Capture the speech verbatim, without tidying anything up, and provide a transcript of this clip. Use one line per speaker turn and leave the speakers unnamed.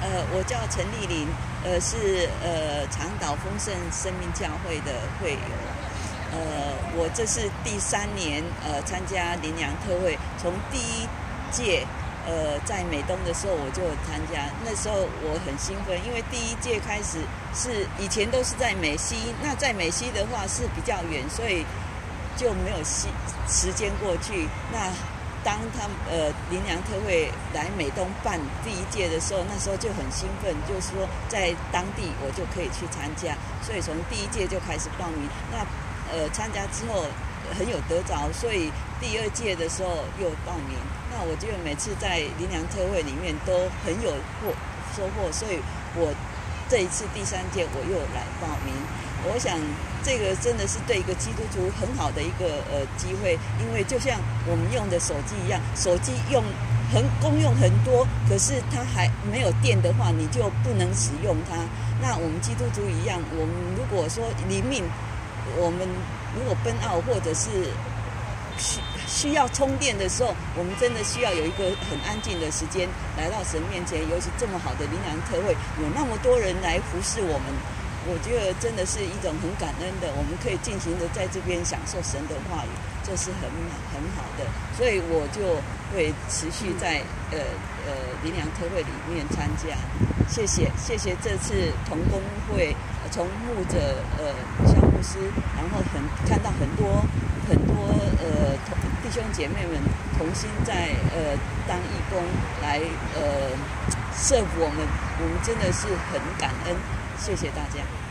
呃，我叫陈丽玲，呃，是呃长岛丰盛生命教会的会友。呃，我这是第三年呃参加灵粮特会，从第一届呃在美东的时候我就参加，那时候我很兴奋，因为第一届开始是以前都是在美西，那在美西的话是比较远，所以就没有时时间过去。那当他们呃灵粮特会来美东办第一届的时候，那时候就很兴奋，就是说在当地我就可以去参加，所以从第一届就开始报名。那呃参加之后很有得着，所以第二届的时候又报名。那我觉得每次在灵粮特会里面都很有获收获，所以我这一次第三届我又来报名。我想这个真的是对一个基督徒很好的一个呃机会，因为就像我们用的手机一样，手机用很功用很多，可是它还没有电的话，你就不能使用它。那我们基督徒一样，我们如果说灵命，我们如果奔奥或者是需需要充电的时候，我们真的需要有一个很安静的时间来到神面前，尤其这么好的灵粮特会，有那么多人来服侍我们。我觉得真的是一种很感恩的，我们可以尽情的在这边享受神的话语，这是很很好的，所以我就会持续在呃呃灵粮特会里面参加。谢谢谢谢这次同工会从牧者呃肖牧师，然后很看到很多很多呃弟兄姐妹们同心在呃当义工来呃serve我们，我们真的是很感恩。谢谢大家。